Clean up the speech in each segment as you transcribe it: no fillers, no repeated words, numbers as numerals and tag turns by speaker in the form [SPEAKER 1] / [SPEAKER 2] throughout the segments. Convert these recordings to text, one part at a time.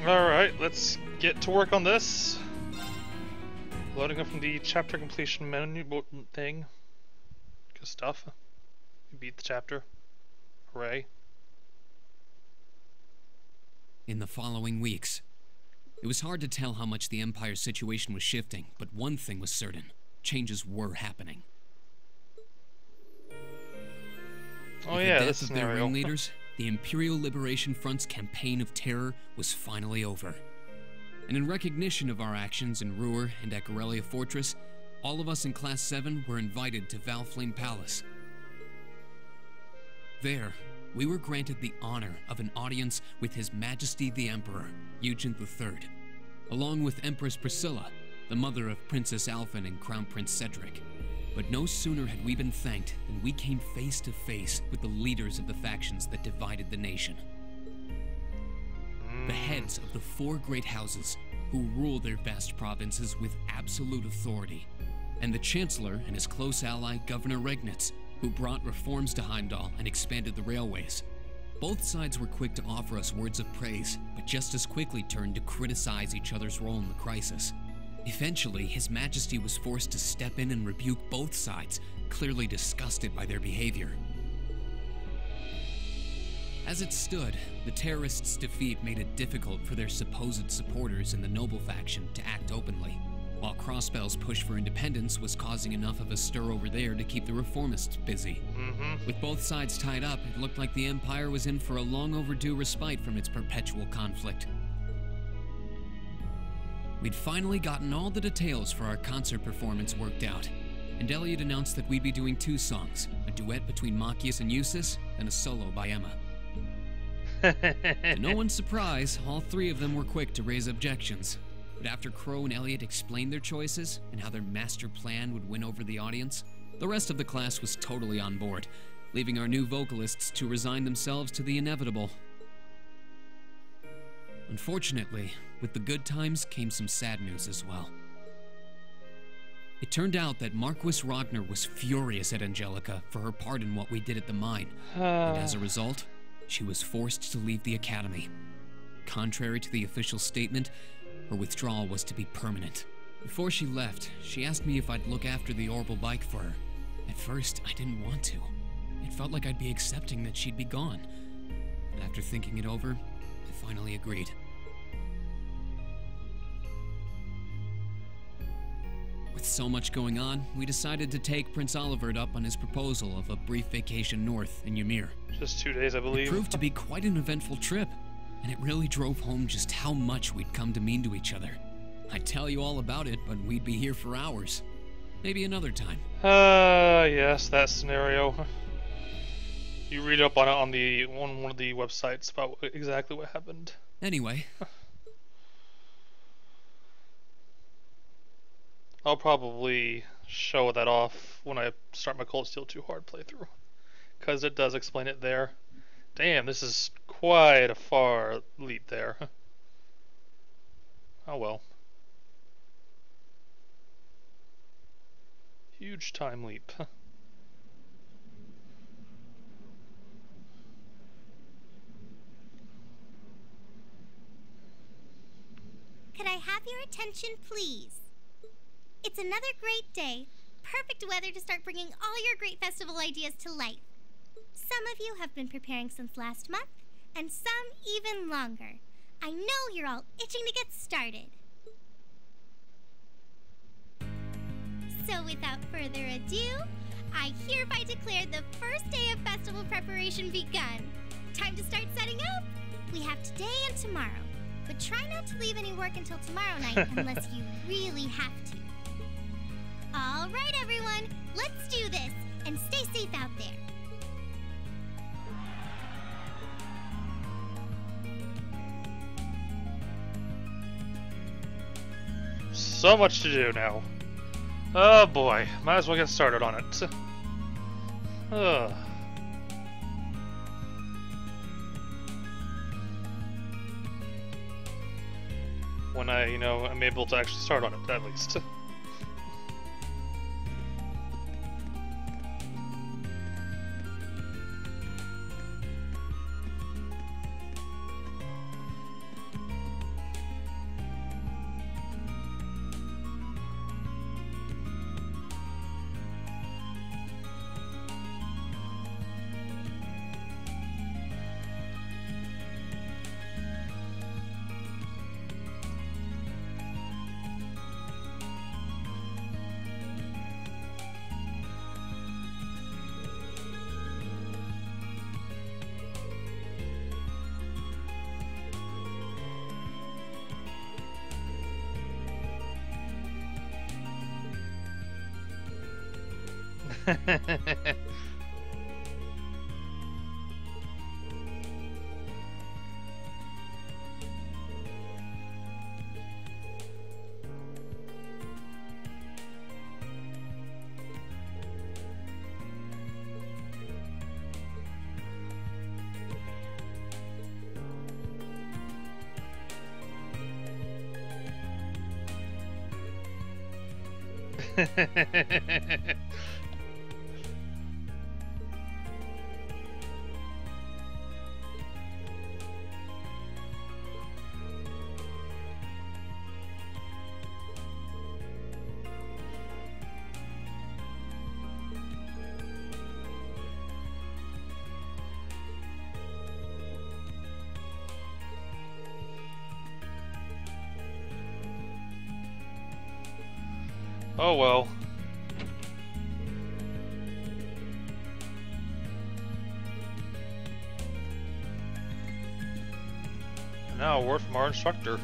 [SPEAKER 1] Alright, let's get to work on this. Loading up from the chapter completion menu thing. Good stuff. You beat the chapter. Hooray.
[SPEAKER 2] In the following weeks, it was hard to tell how much the Empire's situation was shifting, but one thing was certain. Changes were happening.
[SPEAKER 1] Oh
[SPEAKER 2] With
[SPEAKER 1] yeah,
[SPEAKER 2] the
[SPEAKER 1] this
[SPEAKER 2] death of their
[SPEAKER 1] scenario.
[SPEAKER 2] ringleaders, the Imperial Liberation Front's campaign of terror was finally over. And in recognition of our actions in Ruhr and at Corellia Fortress, all of us in Class 7 were invited to Valflame Palace. There, we were granted the honor of an audience with His Majesty the Emperor, Eugen III, along with Empress Priscilla, the mother of Princess Alphen and Crown Prince Cedric. But no sooner had we been thanked than we came face to face with the leaders of the factions that divided the nation. The heads of the four great houses who rule their vast provinces with absolute authority, and the Chancellor and his close ally Governor Regnitz, who brought reforms to Heimdall and expanded the railways. Both sides were quick to offer us words of praise, but just as quickly turned to criticize each other's role in the crisis. Eventually, His Majesty was forced to step in and rebuke both sides, clearly disgusted by their behavior. As it stood, the terrorists' defeat made it difficult for their supposed supporters in the noble faction to act openly, while Crossbell's push for independence was causing enough of a stir over there to keep the reformists busy. With both sides tied up, it looked like the Empire was in for a long overdue respite from its perpetual conflict. We'd finally gotten all the details for our concert performance worked out, and Elliot announced that we'd be doing 2 songs, a duet between Machias and Eustace, and a solo by Emma. To no one's surprise, all 3 of them were quick to raise objections. But after Crow and Elliot explained their choices and how their master plan would win over the audience, the rest of the class was totally on board, leaving our new vocalists to resign themselves to the inevitable. Unfortunately, with the good times came some sad news as well. It turned out that Marquis Ragnar was furious at Angelica for her part in what we did at the mine, and as a result, she was forced to leave the academy. Contrary to the official statement, her withdrawal was to be permanent. Before she left, she asked me if I'd look after the orbital bike for her. At first, I didn't want to. It felt like I'd be accepting that she'd be gone. But after thinking it over, I finally agreed. With so much going on, we decided to take Prince Olivert up on his proposal of a brief vacation north in Ymir.
[SPEAKER 1] Just 2 days, I believe.
[SPEAKER 2] It proved to be quite an eventful trip, and it really drove home just how much we'd come to mean to each other. I'd tell you all about it, but we'd be here for hours. Maybe another time.
[SPEAKER 1] Yes, that scenario. You read up on it on the one of the websites about exactly what happened.
[SPEAKER 2] Anyway,
[SPEAKER 1] I'll probably show that off when I start my Cold Steel 2 hard playthrough, because it does explain it there. Damn, this is quite a far leap there. Oh well. Huge time leap.
[SPEAKER 3] Could I have your attention, please? It's another great day. Perfect weather to start bringing all your great festival ideas to life. Some of you have been preparing since last month, and some even longer. I know you're all itching to get started. So without further ado, I hereby declare the first day of festival preparation begun. Time to start setting up. We have today and tomorrow, but try not to leave any work until tomorrow night unless you really have to. All right, everyone, let's do this, and stay safe out there.
[SPEAKER 1] So much to do now. Oh boy, might as well get started on it. Ugh. When I, am able to actually start on it, at least. Oh well. Now a word from our instructor.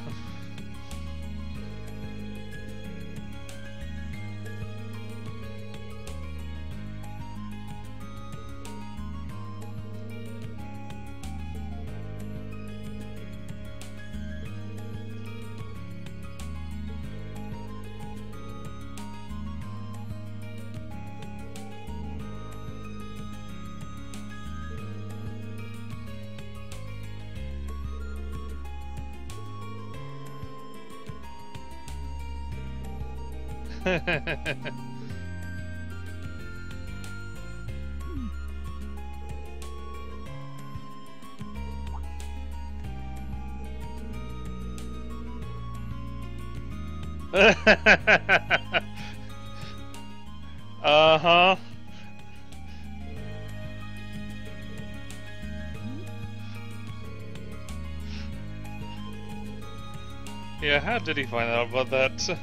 [SPEAKER 1] Uh-huh. Yeah, how did he find out about that?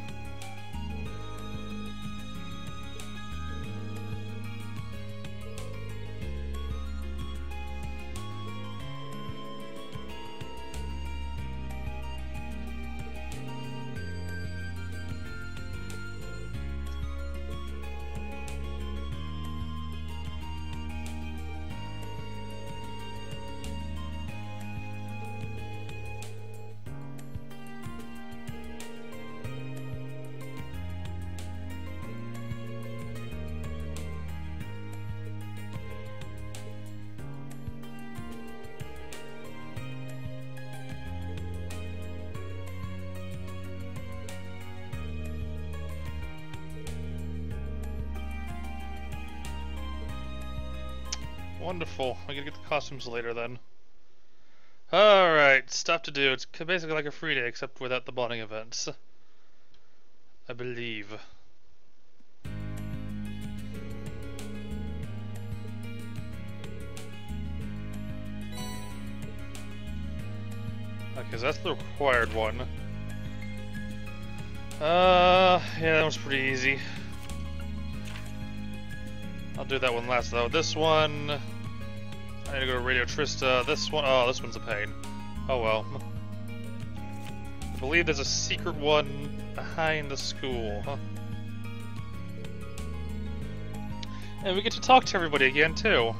[SPEAKER 1] Wonderful. I gotta get the costumes later then. Alright, stuff to do. It's basically like a free day except without the bonding events. I believe. Okay, so that's the required one. Yeah, that one's pretty easy. I'll do that one last though. This one, I need to go to Radio Trista. This one, oh, this one's a pain. Oh well. I believe there's a secret one behind the school, huh? And we get to talk to everybody again too.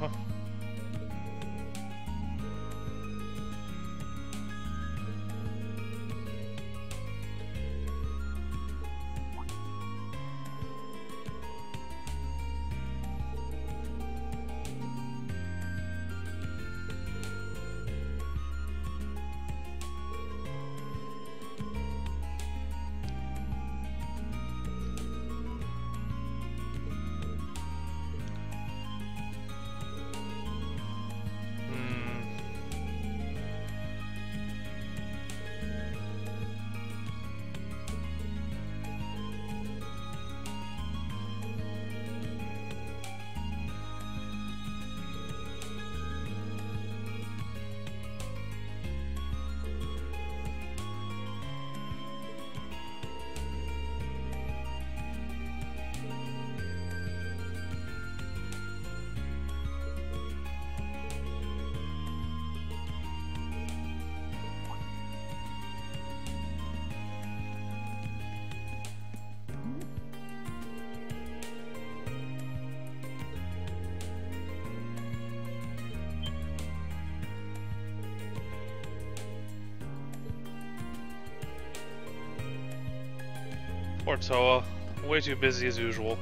[SPEAKER 1] Poor Toa. Way too busy as usual.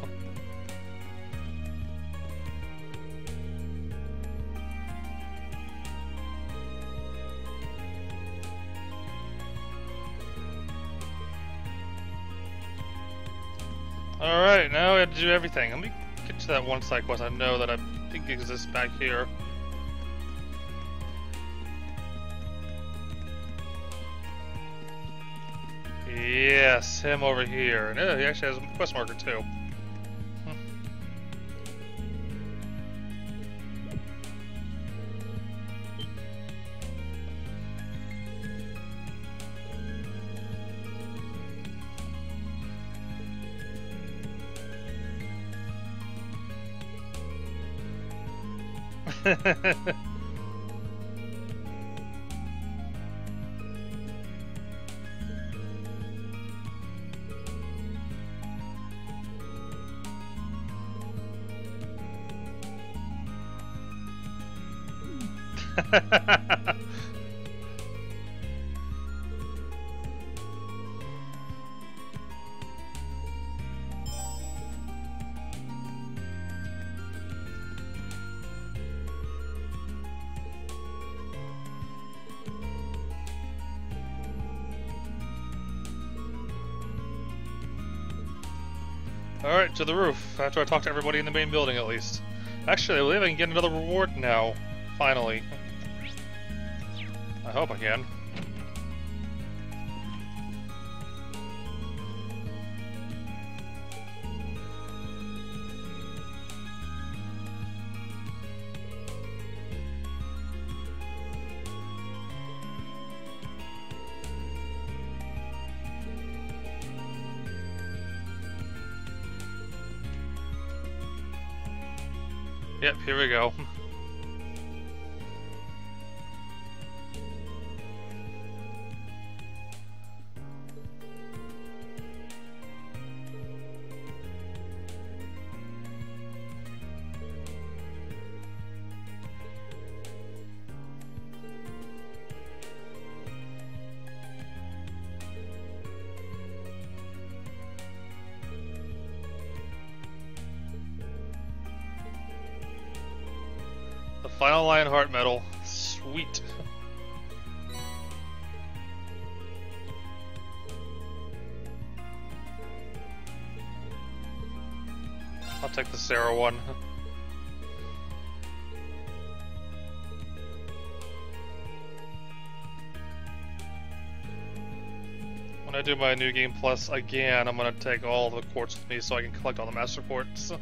[SPEAKER 1] Alright, now we have to do everything. Let me get to that one side quest I know that I think exists back here. Yes, him over here. And he actually has a quest marker too. Alright, to the roof, after I talk to everybody in the main building at least. Actually, I believe I can get another reward now. Finally. I hope I can. Yep, here we go. Final Lionheart medal. Sweet. I'll take the Sarah one. When I do my New Game Plus again, I'm gonna take all the quartz with me so I can collect all the Master Quartz.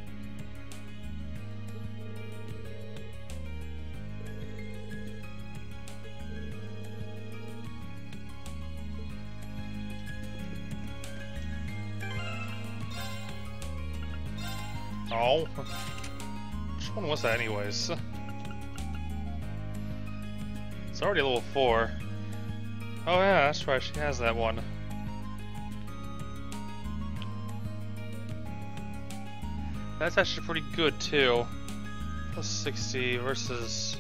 [SPEAKER 1] Oh. Which one was that anyways? It's already level 4. Oh yeah, that's right, she has that one. That's actually pretty good too. Plus 60 versus...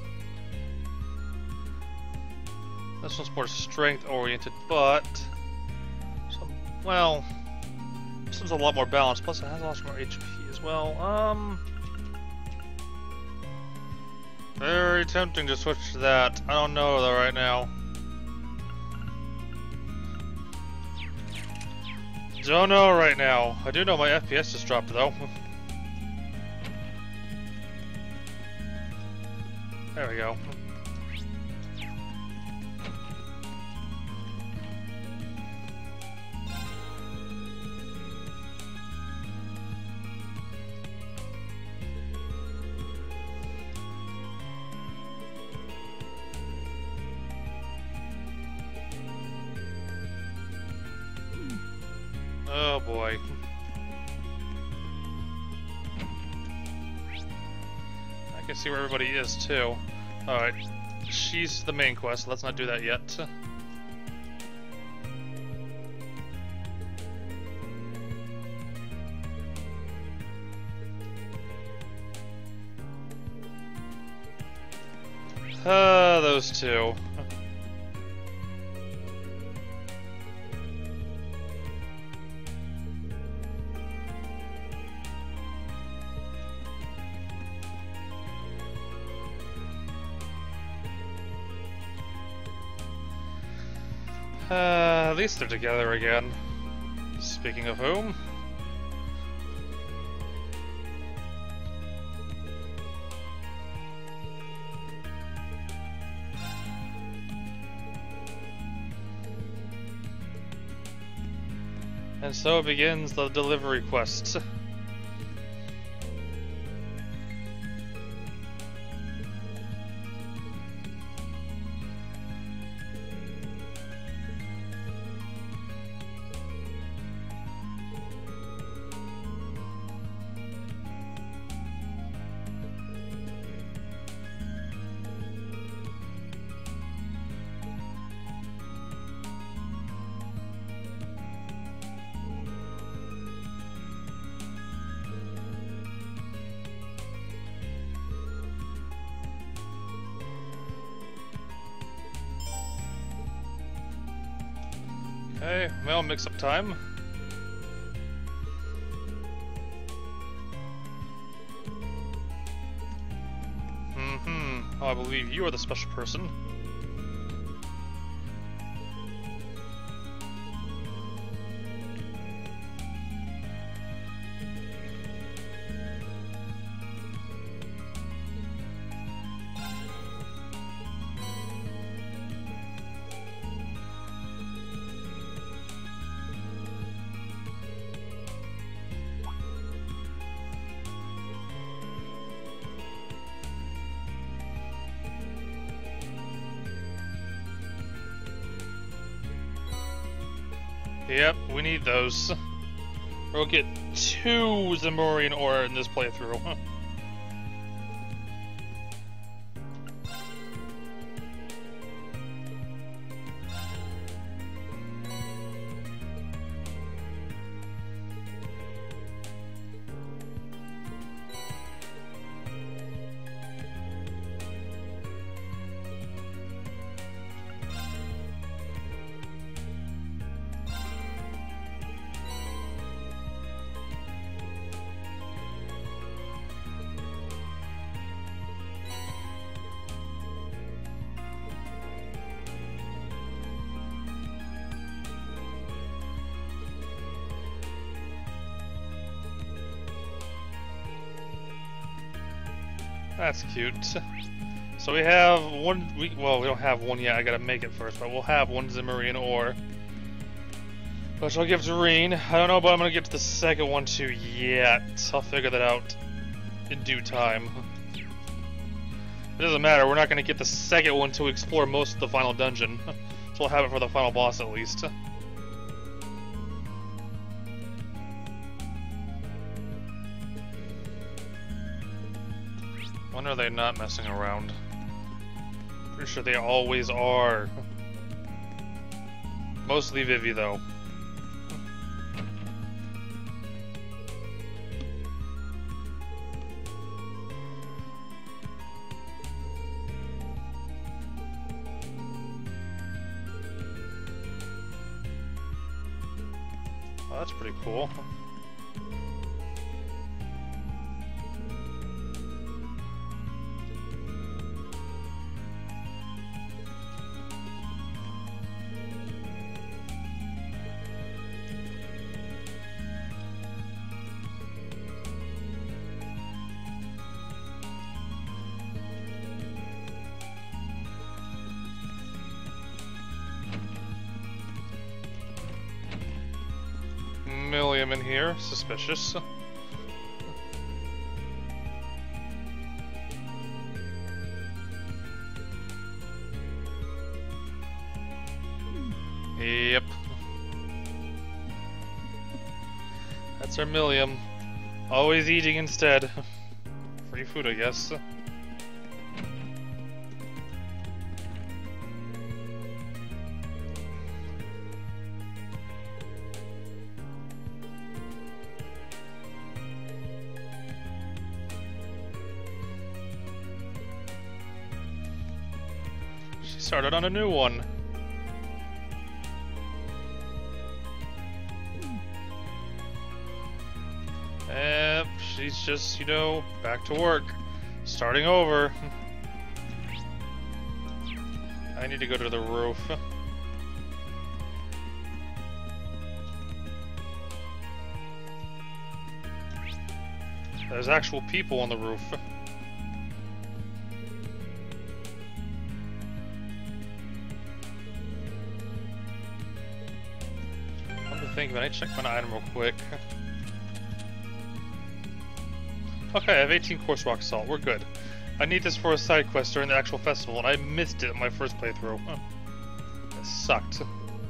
[SPEAKER 1] This one's more strength oriented, but... Well... This one's a lot more balanced, plus it has a lot more HP as well. Very tempting to switch to that. I don't know though right now. Don't know right now. I do know my FPS just dropped though. There we go. Oh boy. I can see where everybody is too. Alright, she's the main quest, let's not do that yet. Those two. At least they're together again. Speaking of whom. And so begins the delivery quest. Okay, mail mix-up time. Oh, I believe you are the special person. Yep, we need those. We'll get 2 Zamurian ore in this playthrough. That's cute. So we have one, well, we don't have one yet, I gotta make it first, but we'll have 1 Zamurian ore. Which I'll give to Reen. I don't know, but I'm gonna get to the second one too yet. I'll figure that out in due time. It doesn't matter, we're not gonna get the second one to explore most of the final dungeon. So we'll have it for the final boss at least. When are they not messing around? Pretty sure they always are. Mostly Vivi, though. Oh, that's pretty cool. Millium in here, suspicious. Yep. That's our Millium. Always eating instead. Free food, I guess. Started on a new one. She's just, you know, back to work. Starting over. I need to go to the roof. There's actual people on the roof. Come to think of it, I need to check my item real quick. Okay, I have 18 coarse rock salt. We're good. I need this for a side quest during the actual festival, and I missed it in my first playthrough. It sucked.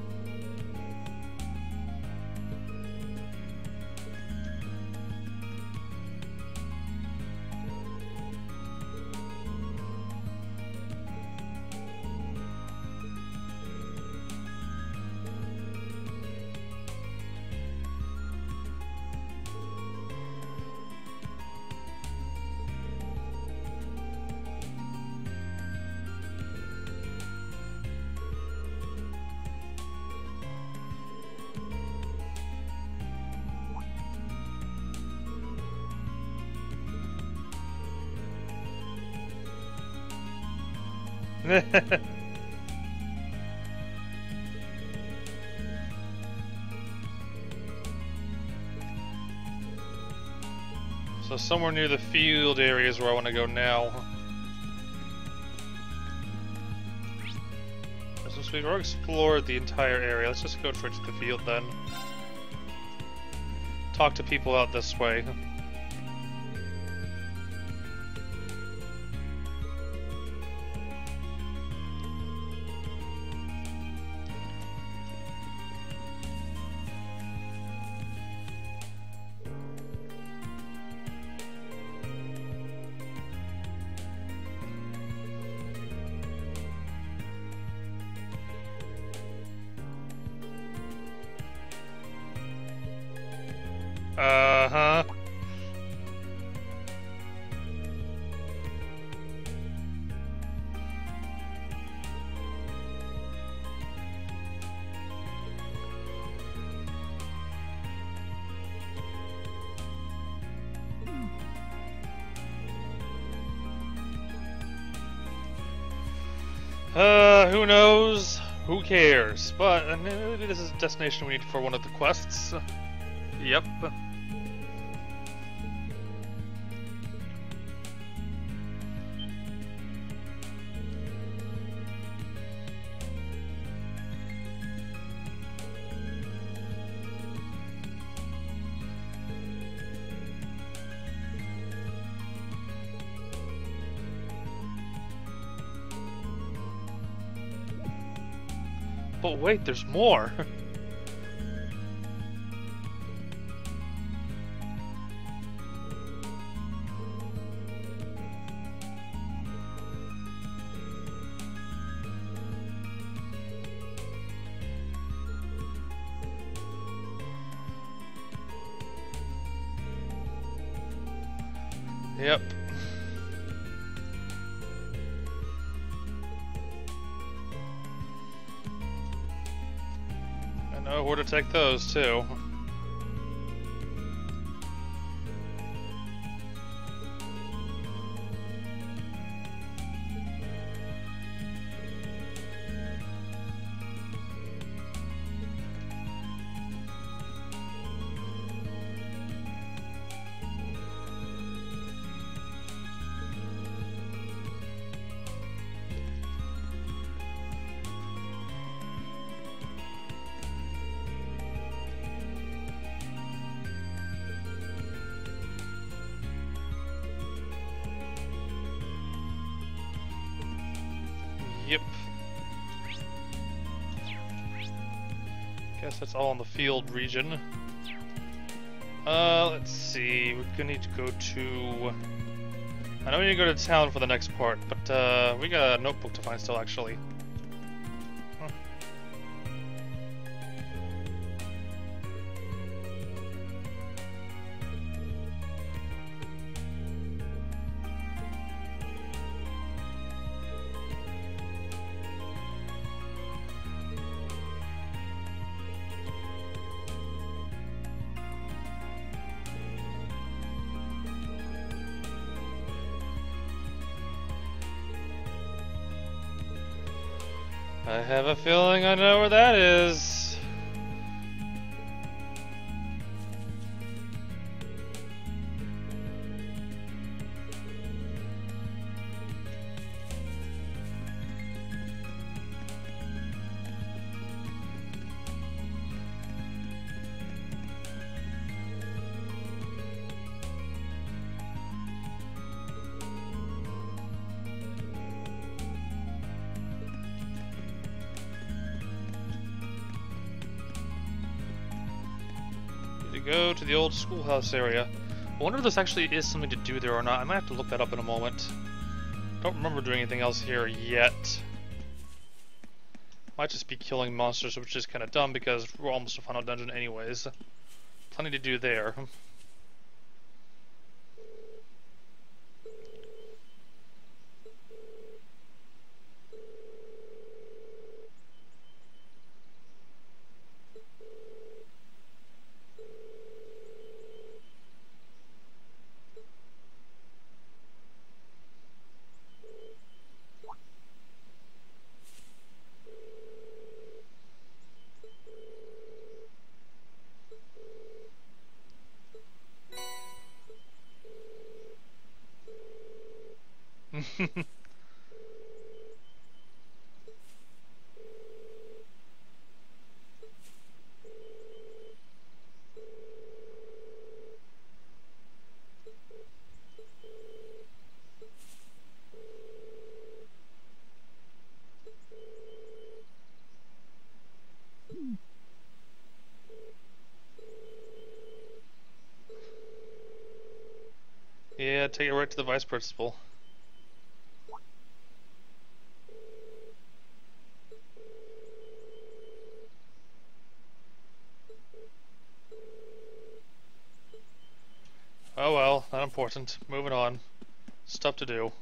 [SPEAKER 1] So somewhere near the field area is where I want to go now. Since we've already explored the entire area, let's just go towards the field then. Talk to people out this way. Uh-huh. Who knows? Who cares? But maybe this is a destination we need for one of the quests. Yep. But wait, there's more. Yep. I know where to take those too. Yep. Guess that's all in the field region. Let's see. We're gonna need to go to... I know we need to go to town for the next part, but we got a notebook to find still, actually. Huh. I have a feeling I know where that is. we go to the old schoolhouse area. I wonder if this actually is something to do there or not. I might have to look that up in a moment. Don't remember doing anything else here yet. Might just be killing monsters, which is kind of dumb because we're almost a final dungeon anyways. Plenty to do there. Yeah, take it right to the vice principal. Oh well, not important. Moving on. Stuff to do.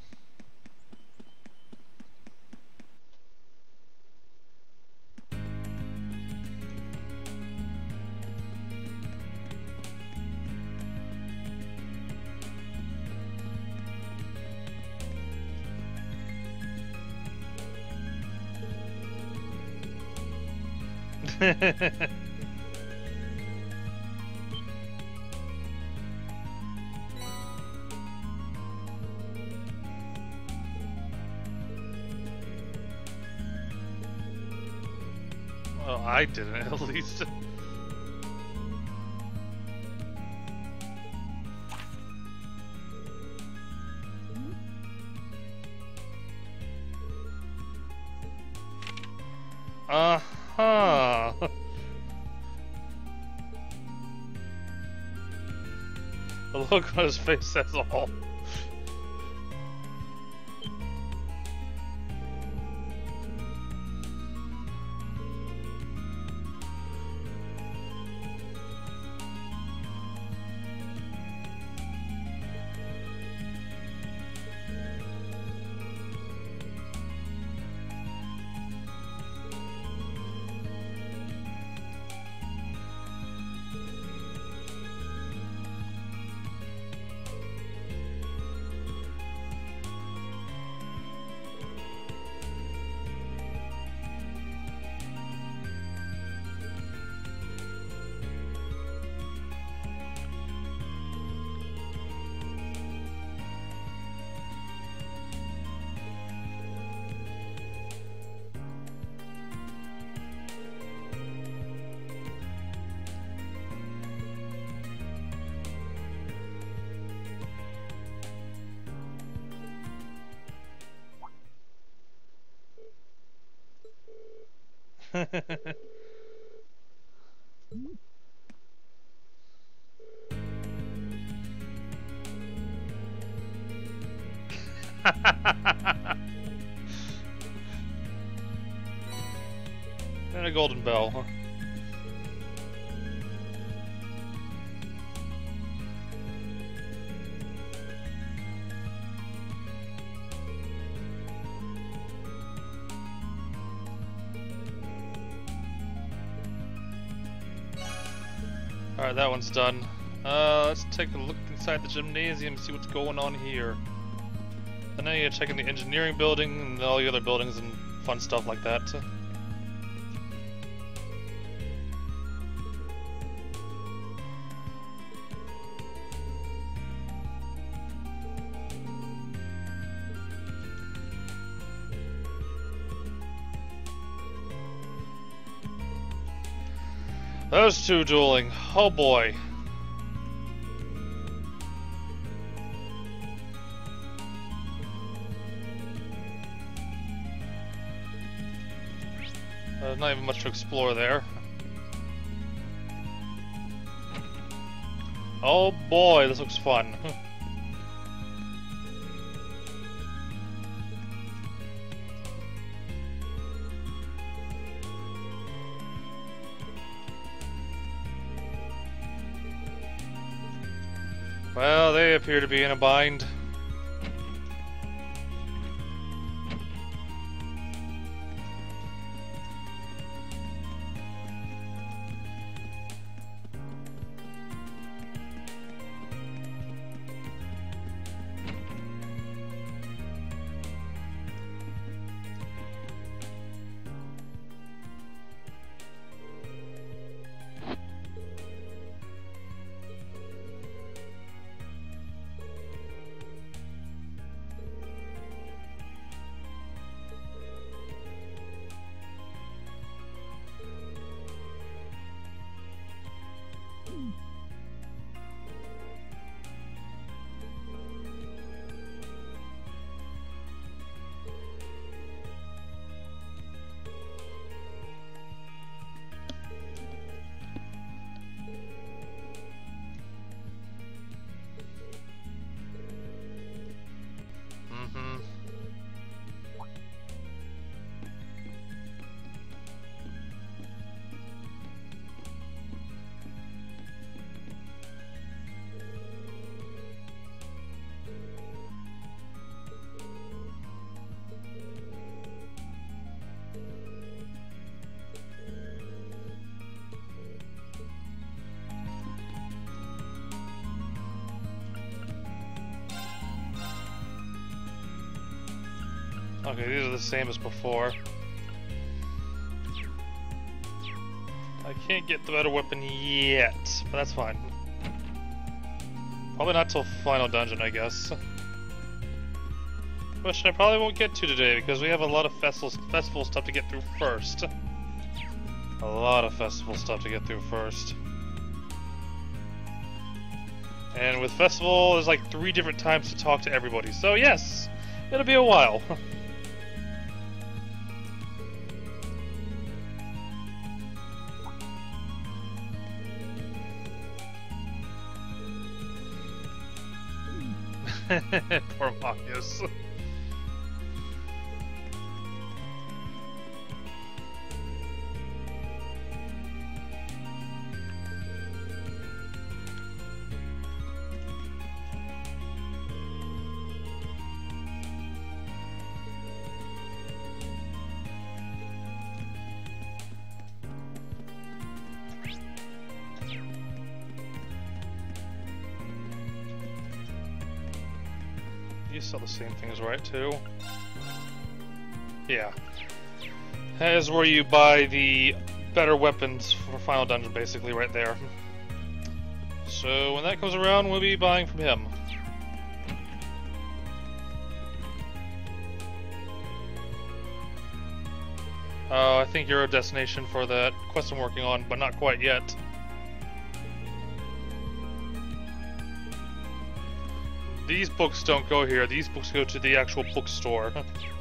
[SPEAKER 1] Well, I didn't, at least. Uh-huh. The look on his face says all. And a golden bell, huh? Alright, that one's done. Let's take a look inside the gymnasium and see what's going on here. And then you check in the engineering building and all the other buildings and fun stuff like that. Those two dueling. Oh boy. Not even much to explore there. Oh boy, this looks fun. Well, they appear to be in a bind. Okay, these are the same as before. I can't get the better weapon yet, but that's fine. Probably not till final dungeon, I guess. Which I probably won't get to today because we have a lot of festival stuff to get through first. A lot of festival stuff to get through first. And with festival, there's like 3 different times to talk to everybody. So yes, it'll be a while. Poor Marcus. You sell the same things, right, too? Yeah. That is where you buy the better weapons for Final Dungeon, basically, right there. So when that comes around, we'll be buying from him. I think you're a destination for that quest I'm working on, but not quite yet. These books don't go here, these books go to the actual bookstore.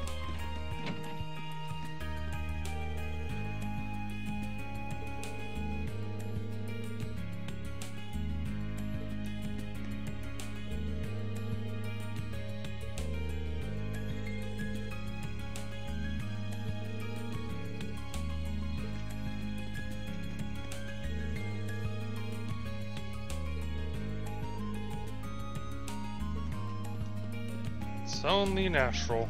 [SPEAKER 1] It's only natural.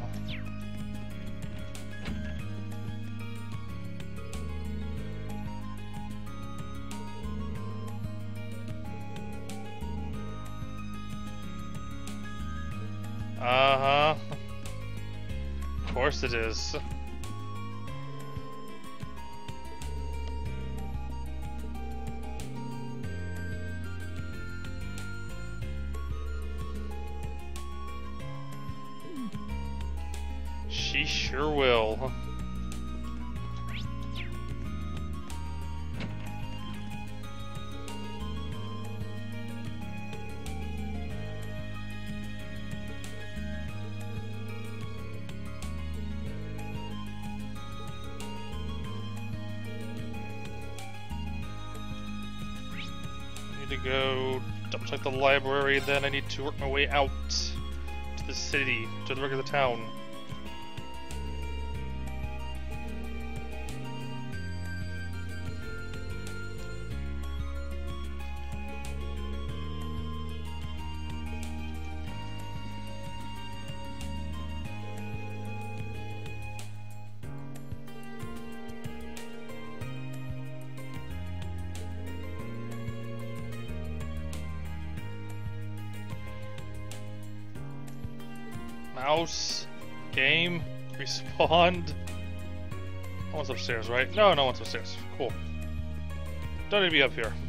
[SPEAKER 1] Uh-huh. Of course it is. She sure will. Need to go double check the library, then I need to work my way out to the city, to the regular town. Mouse, game, respawned. No one's upstairs, right? No, no one's upstairs. Cool. Don't need to be up here.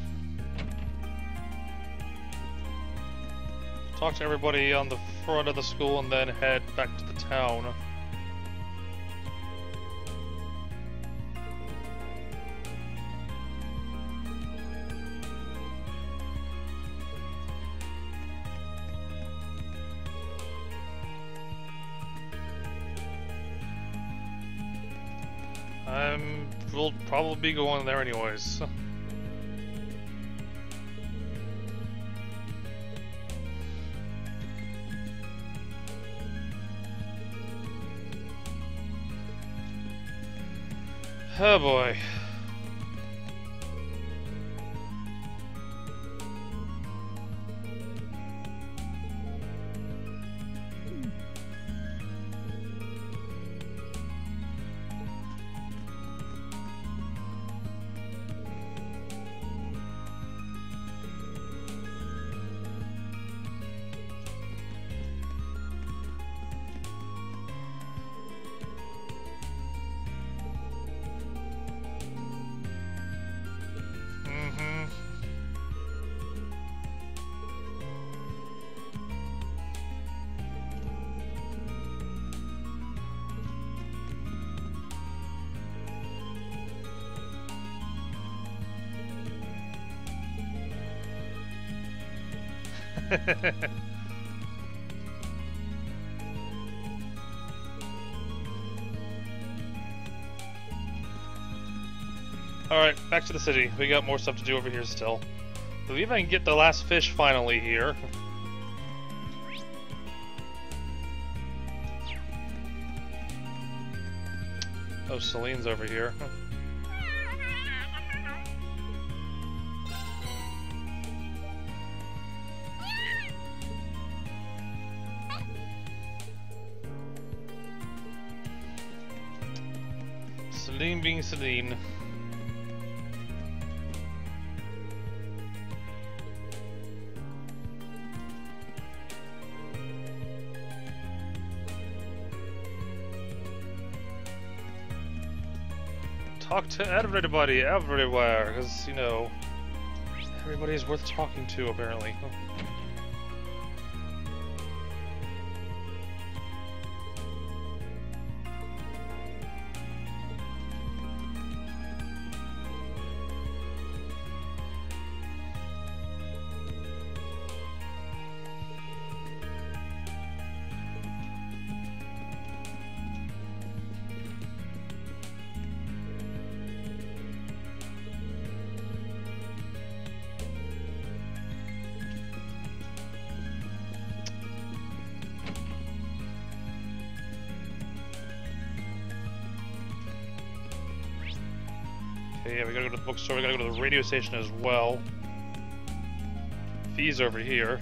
[SPEAKER 1] Talk to everybody on the front of the school and then head back to the town. We'll probably be going there anyways. Oh boy. Alright, back to the city. We got more stuff to do over here still. I believe I can get the last fish finally here. Oh, Celine's over here. Celine being Celine. Talk to everybody, everywhere, because, you know, everybody's worth talking to, apparently. Yeah, we gotta go to the bookstore, we gotta go to the radio station as well. Fee's over here.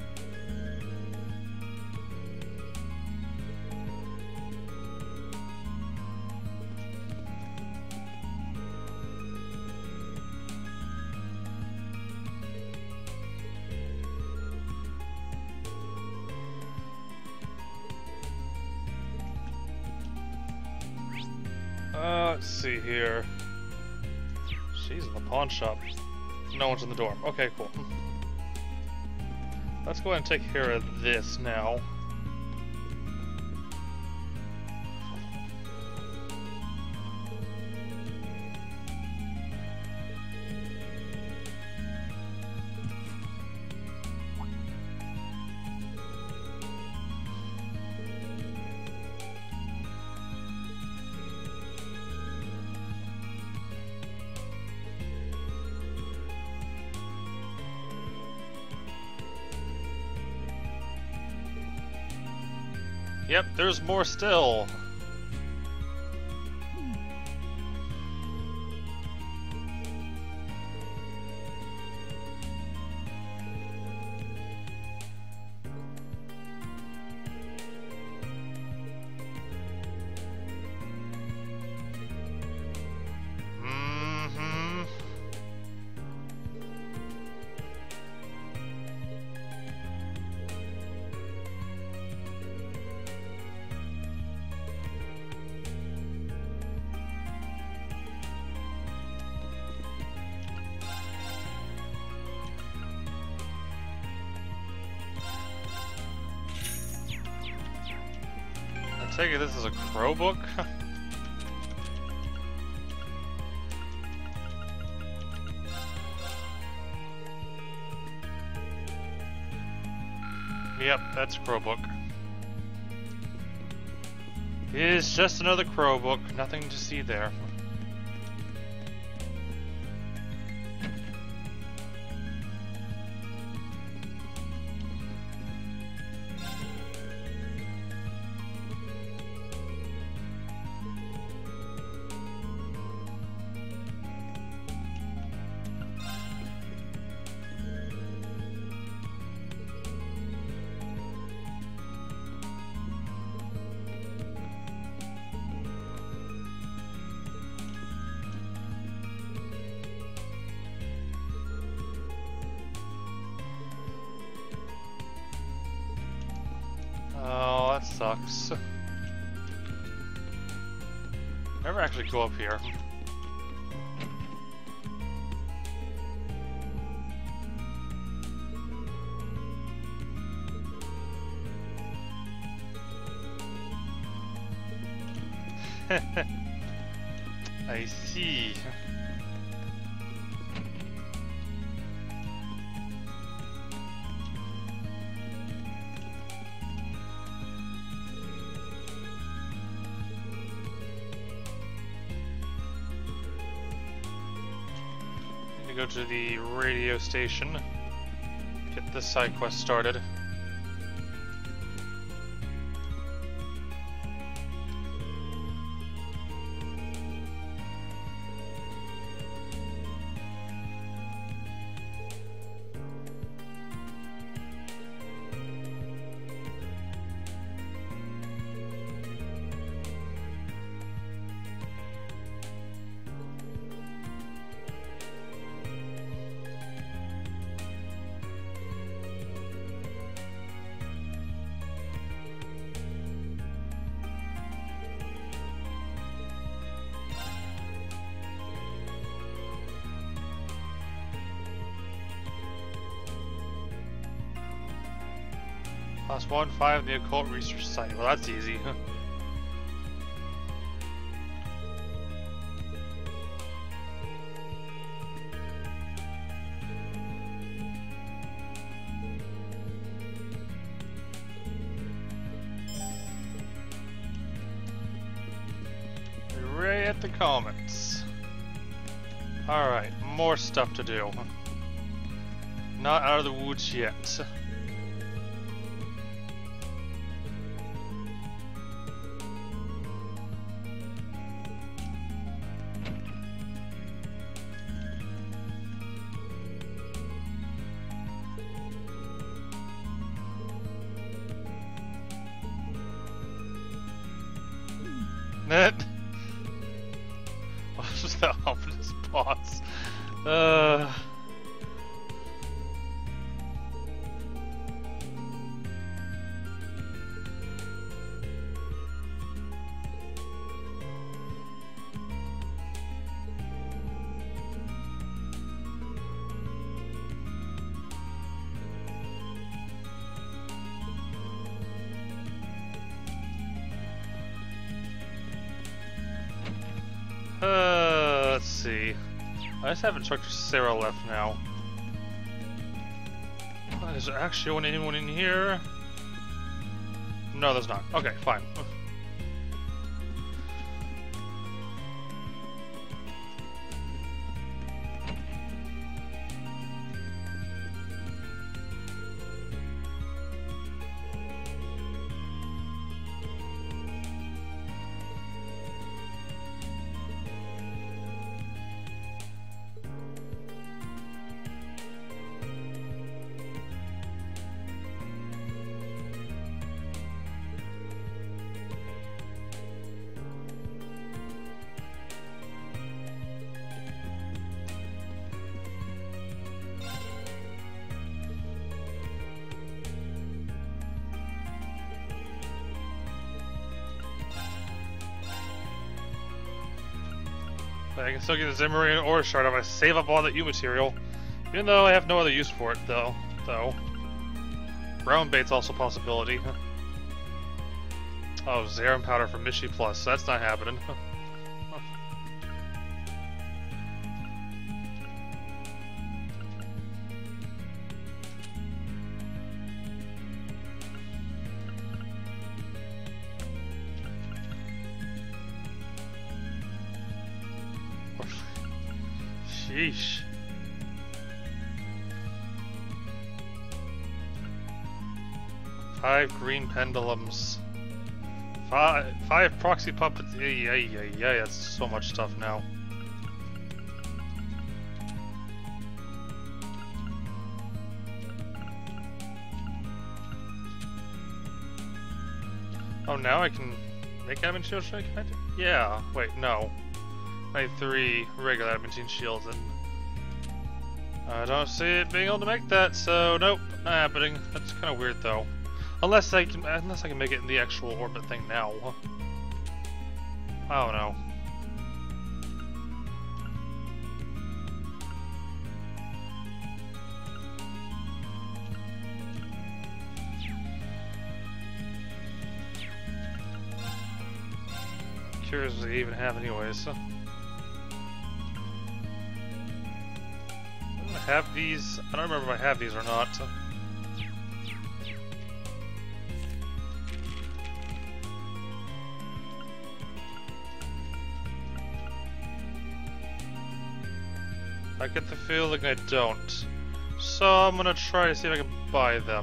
[SPEAKER 1] Let's see here. She's in the pawn shop. No one's in the dorm. Okay, cool. Let's go ahead and take care of this now. Yep, there's more still. I take it this is a crow book? Yep, that's a crow book. It's just another crow book, nothing to see there. Oh, that sucks. Never actually go up here. I see. Go to the radio station, get this side quest started. Class 1-5 the Occult Research Society. Well, that's easy. Right at the comments. Alright, more stuff to do. Not out of the woods yet. What was that ominous pause? Let's see. I just have Instructor Sarah left now. Is there actually anyone in here? No, there's not. Okay, fine. I can still get the Zimmerine ore shard if I save up all that U material. Even though I have no other use for it, though. Brown bait's also a possibility. Oh, Zarin powder for Mishi Plus. That's not happening. Sheesh. 5 green pendulums. 5 proxy puppets. Yeah, that's so much stuff now. Oh, now I can make adamantine shield. Yeah. Wait, no. I need 3 regular adamantine shields, and I don't see it being able to make that. So nope, not happening. That's kind of weird, though. Unless I can make it in the actual orbit thing now. I don't know. Curious what they even have anyways. I don't have these. I don't remember if I have these or not. I get the feeling I don't. So I'm gonna try to see if I can buy them.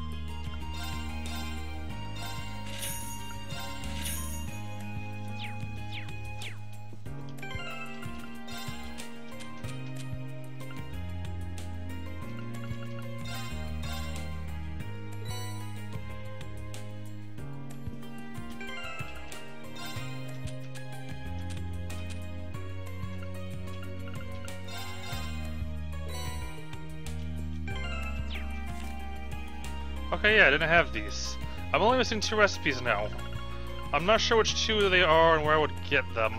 [SPEAKER 1] Okay, yeah, I didn't have these. I'm only missing 2 recipes now. I'm not sure which 2 they are and where I would get them.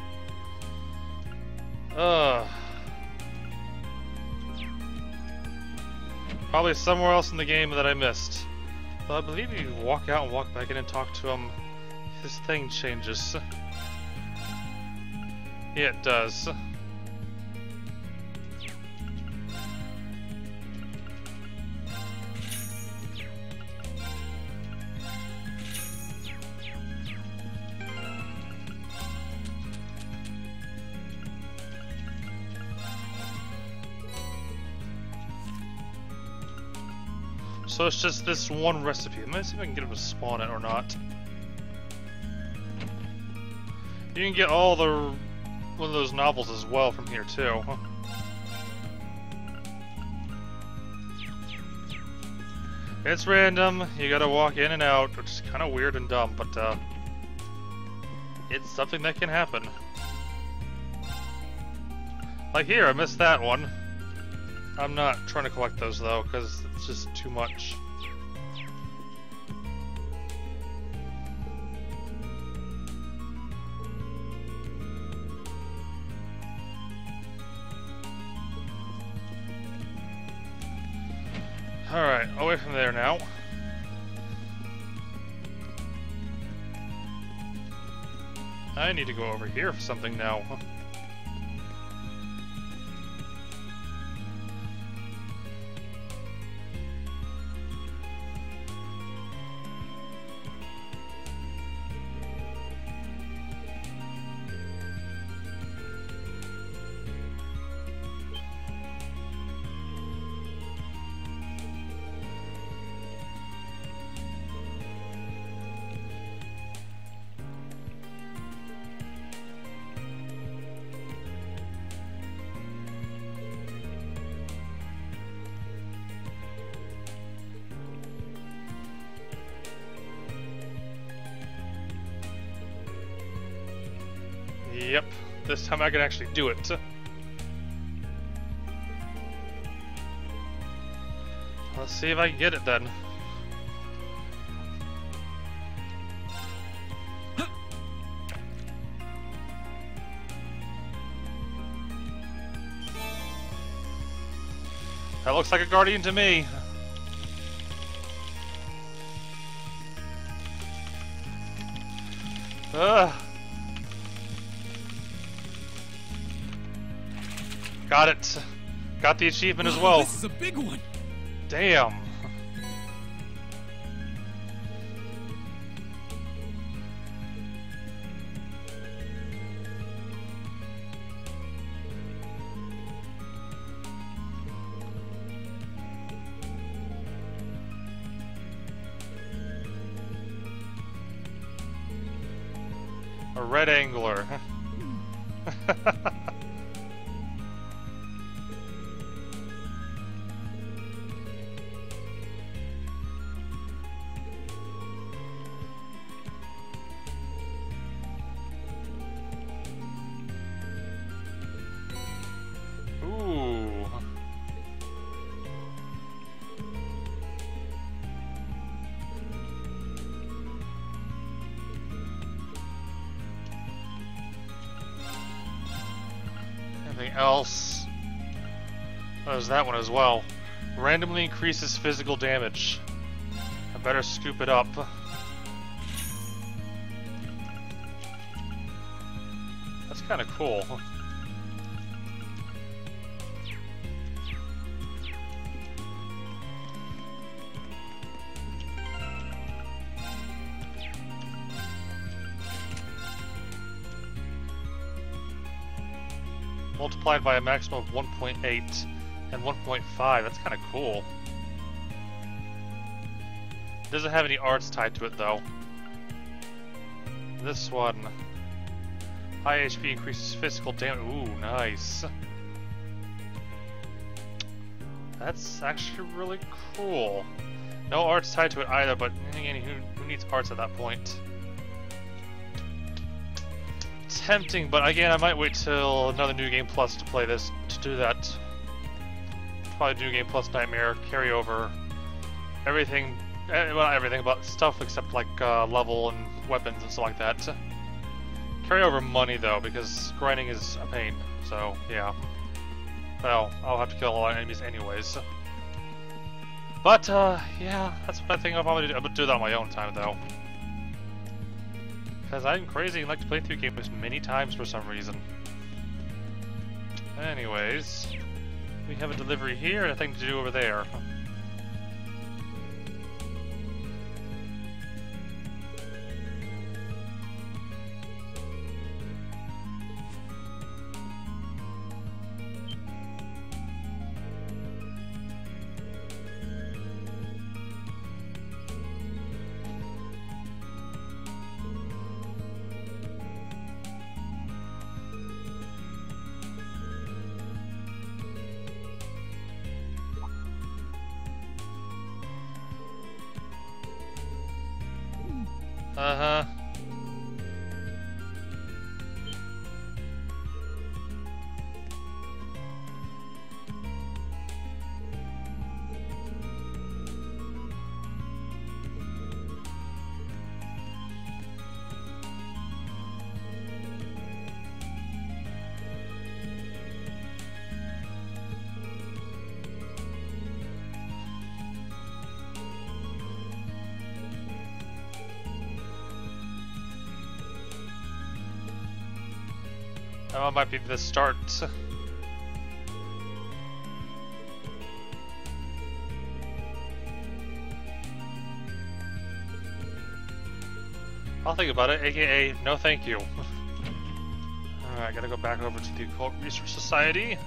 [SPEAKER 1] Probably somewhere else in the game that I missed. But I believe if you walk out and walk back in and talk to him, his thing changes. Yeah, it does. So it's just this one recipe. Let me see if I can get him to spawn it or not. You can get all the one of those novels as well from here too. Huh? It's random. You gotta walk in and out, which is kind of weird and dumb, but it's something that can happen. Like here, I missed that one. I'm not trying to collect those though, because it's just too much. Alright, away from there now. I need to go over here for something now. Yep, this time I can actually do it. Let's see if I can get it then. That looks like a Guardian to me. Got it. Got the achievement as well.
[SPEAKER 2] This is a big one.
[SPEAKER 1] Damn. A red angler. Ooh. Anything else? Oh, there's that one as well. Randomly increases physical damage. I better scoop it up. That's kind of cool. Multiplied by a maximum of 1.8 and 1.5. That's kind of cool. Doesn't have any arts tied to it though. This one. High HP increases physical damage. Ooh, nice. That's actually really cool. No arts tied to it either, but again, who needs arts at that point? Tempting, but again, I might wait till another New Game Plus to play this, to do that. Probably New Game Plus Nightmare, carry over everything, well not everything, but stuff except like level and weapons and stuff like that. Carry over money though, because grinding is a pain, so yeah. Well, I'll have to kill a lot of enemies anyways. But yeah, that's what I think I'll probably do. I'm gonna do that on my own time though. Because I'm crazy and like to play through games many times for some reason. Anyways, we have a delivery here and a thing to do over there. Uh-huh. That might be the start. I'll think about it, aka no thank you. Alright, gotta go back over to the Occult Research Society.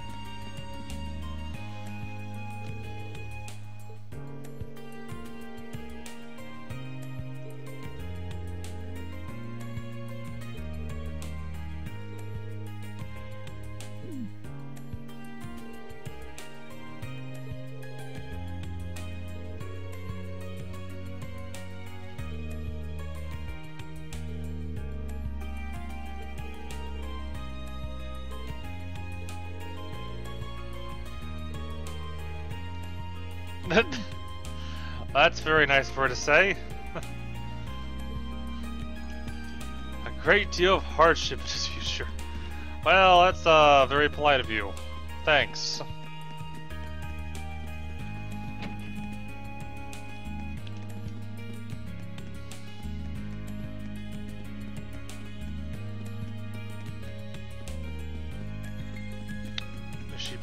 [SPEAKER 1] That's very nice for her to say. A great deal of hardship in his future. Well, that's very polite of you. Thanks.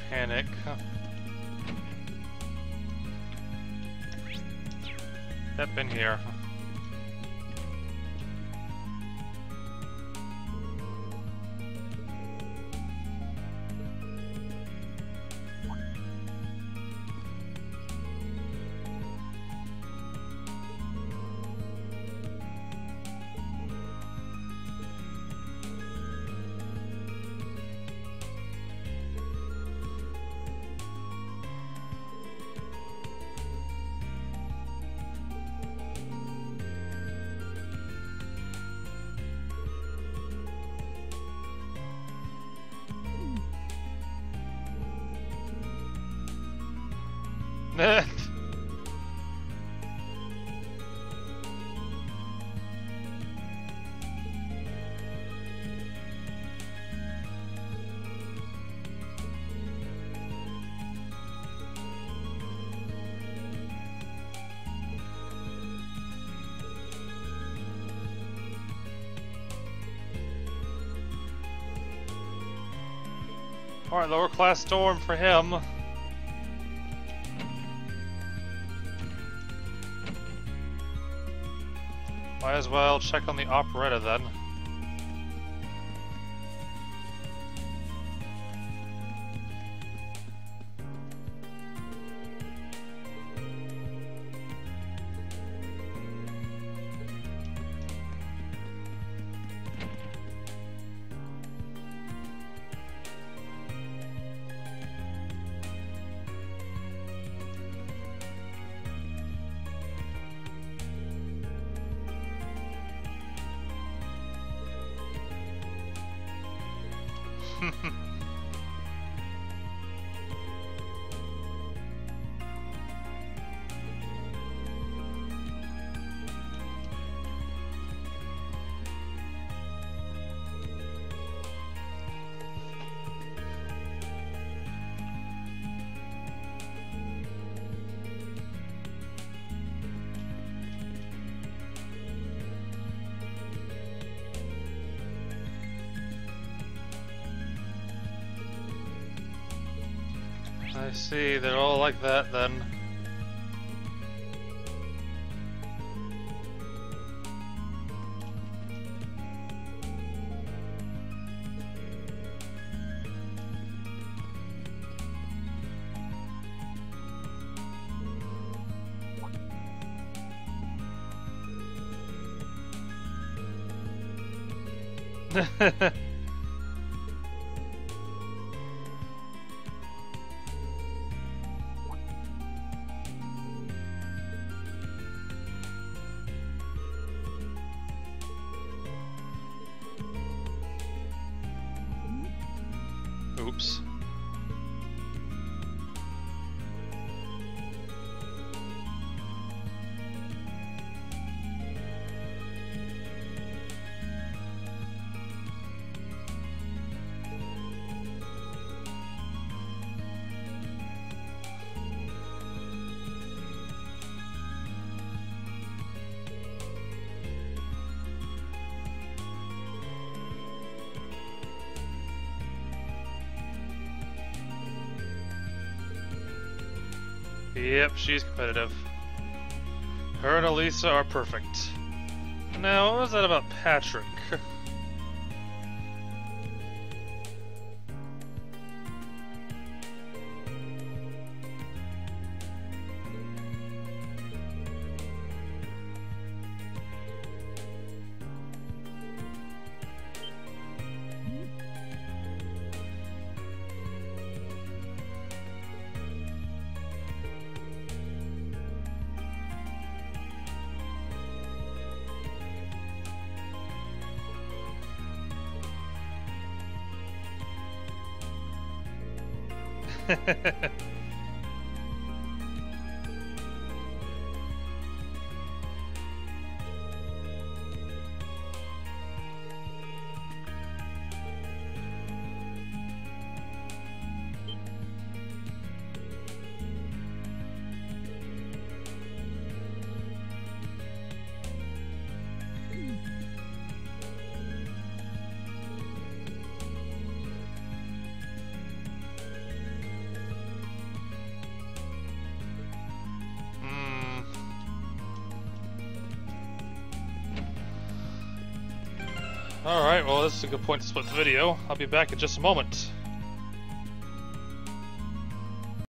[SPEAKER 1] panic. Step in here. Alright, lower class storm for him. Might as well check on the operetta then. I see, they're all like that then. Oops. Yep, she's competitive. Her and Elisa are perfect. Now, what was that about Patrick? Alright, well this is a good point to split the video. I'll be back in just a moment.